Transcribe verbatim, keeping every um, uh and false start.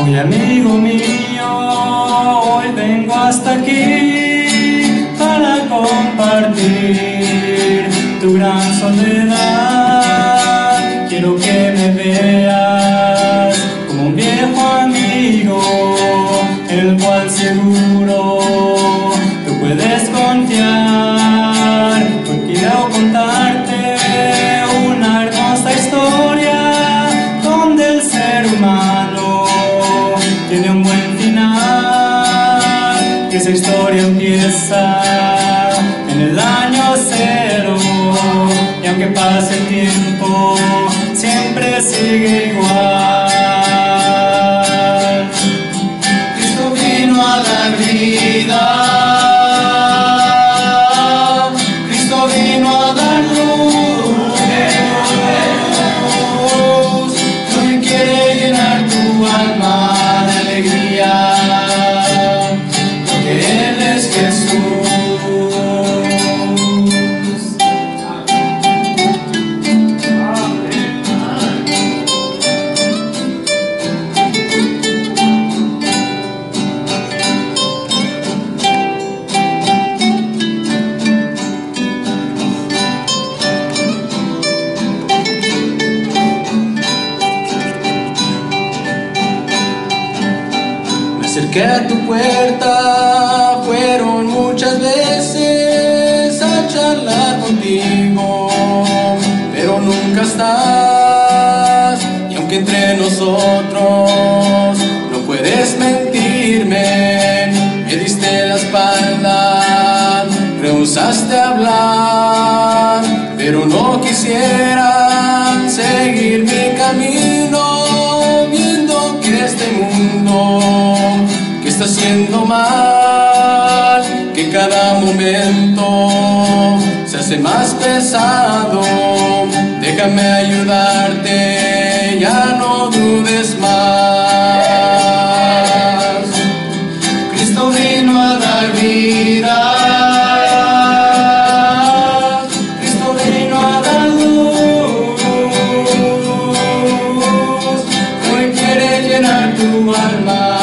Muy amigo mío, hoy vengo hasta aquí para compartir tu gran soledad. Quiero que me veas como un viejo amigo, el cual seguro tú puedes confiar. Hoy quiero contarte una hermosa historia donde el ser humano tiene un buen final, que esa historia empieza en el año cero, y aunque pase el tiempo siempre sigue igual. Cristo vino a dar vida, Cristo vino a dar luz, hoy quiere llenar tu alma de alegría, porque Él es Jesús. Me acerqué a tu puerta, fueron muchas veces a charlar contigo, pero nunca estás. Y aunque entre nosotros no puedes mentirme, me diste la espalda, rehusaste hablar, pero no quisieran seguir mi camino, viendo que este mundo que está haciendo mal, que cada momento se hace más pesado. Déjame ayudarte, ya no dudes más. Cristo vino a dar vida, Cristo vino a dar luz, hoy quiere llenar tu alma